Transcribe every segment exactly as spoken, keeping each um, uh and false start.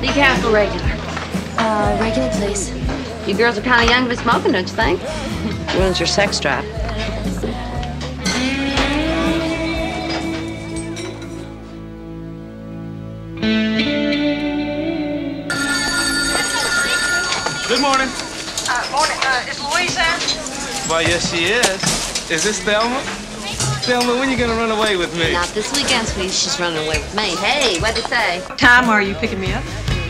Decaf or regular? Uh, regular, please. You girls are kind of young to be smoking, don't you think? Ruins your sex drive. Good morning. Uh, morning. Uh, is Louise there? Why, yes, she is. Is this Thelma? Thelma, when are you gonna run away with me? Not this weekend, sweetie. She's running away with me. Hey, what'd they say? What time are you picking me up?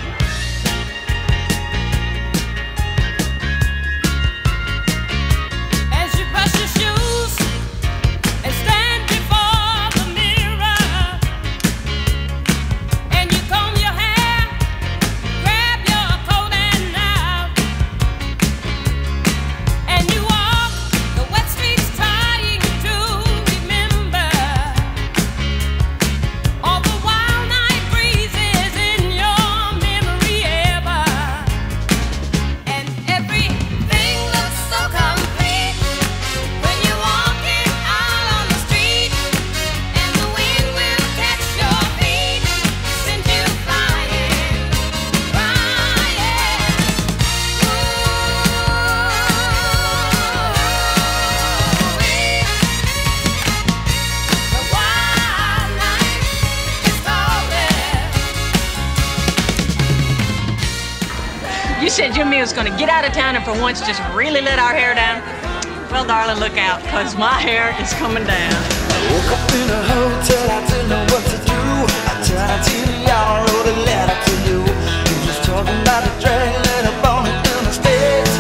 You said Jimmy was gonna get out of town and for once just really let our hair down? Well, darling, look out, because my hair is coming down. I woke up in a hotel, I didn't know what to do. I tried to y'all, wrote a letter to you. You was talking about the dragon and a bone in the States.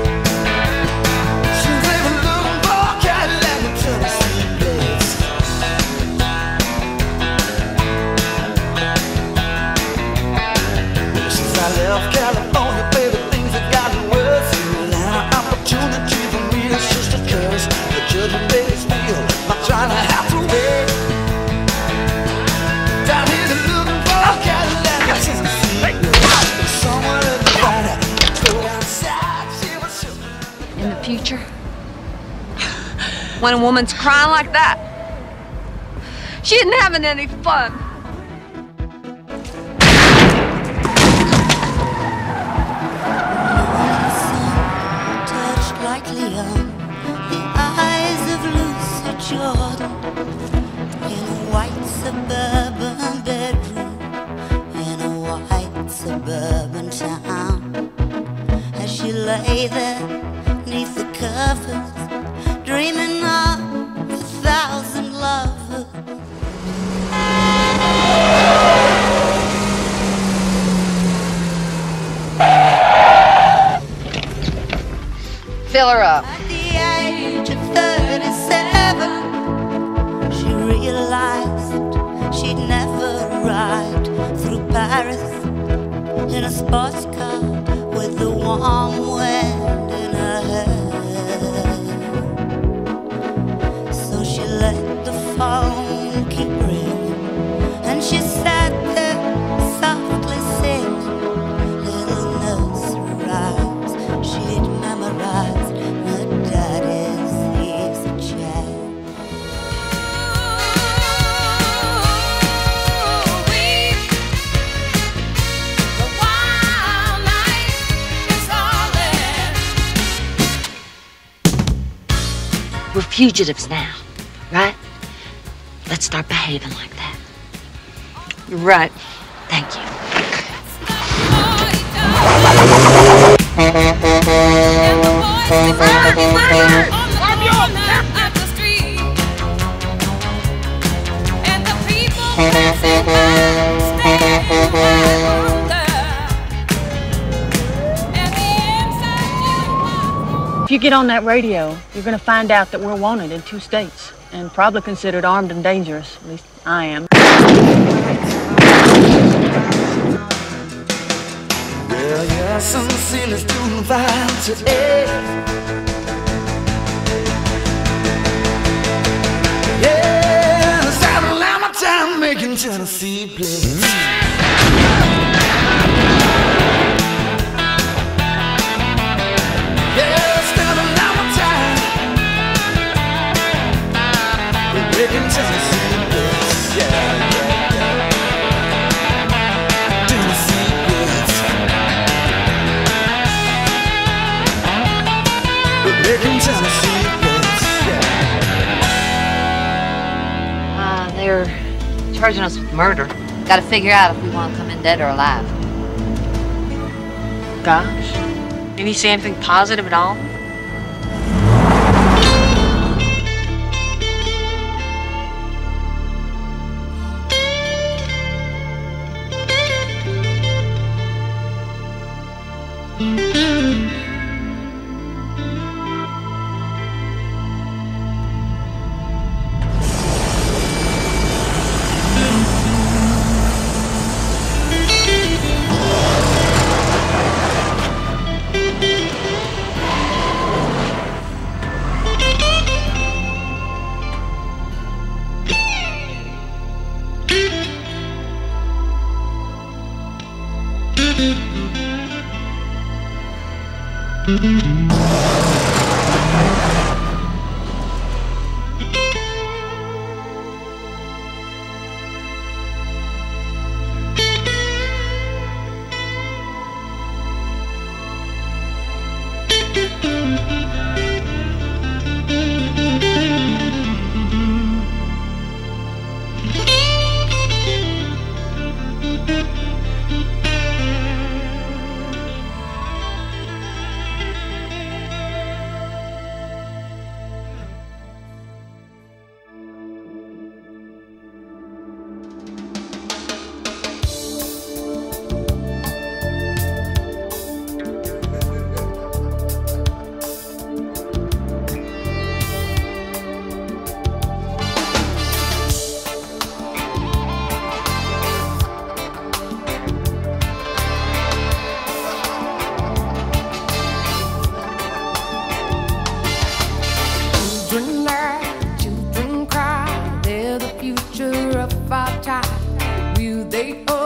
Since they were looking for a Cadillac and Tennessee blades. Since I left California, baby, things have gotten worse. Now opportunity for me is just a curse. The judgment makes me feel I'm trying to have to wait. Down here they're looking for a Cadillac. Somewhere in the rider, go outside, see what's up. In the future, when a woman's crying like that, she isn't having any fun. Jordan, in a white suburban bedroom, in a white suburban town. As she lay there, neath the covers, dreaming of a thousand lovers. Fill her up. At the age of thirty-seven, she realized she'd never arrived through Paris in a sports car with the warm wind in her hair. So she let the phone keep ringing, and she sat there softly singing little nursery rhymes she'd memorized her daddy's easy chair. We're fugitives now, right? Let's start behaving like that. You're right. Thank you. If you get on that radio, you're going to find out that we're wanted in two states and probably considered armed and dangerous. At least I am. Well, yeah, some sin is doing fine today. Yeah, it's out of my time making Tennessee plays. Tennessee, yeah, yeah, yeah. Tennessee, yeah. charging us with murder. Gotta figure out if we want to come in dead or alive. Gosh. Did he say anything positive at all? Children cry, they're the future of our time. Will they